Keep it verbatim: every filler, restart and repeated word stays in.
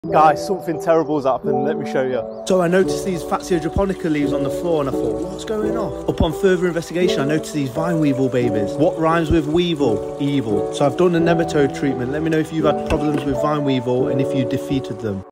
Guys, something terrible's happened, let me show you. So I noticed these Fatsia japonica leaves on the floor and I thought, what's going on? Upon further investigation, I noticed these vine weevil babies. What rhymes with weevil? Evil. So I've done a nematode treatment. Let me know if you've had problems with vine weevil and if you defeated them.